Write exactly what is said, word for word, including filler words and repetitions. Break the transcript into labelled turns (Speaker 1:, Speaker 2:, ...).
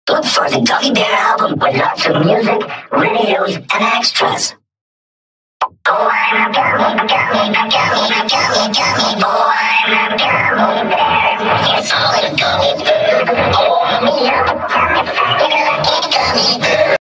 Speaker 1: Look for the Gummy Bear album with lots of music, videos, and extras. Oh, I'm a gummy, a gummy, a gummy, a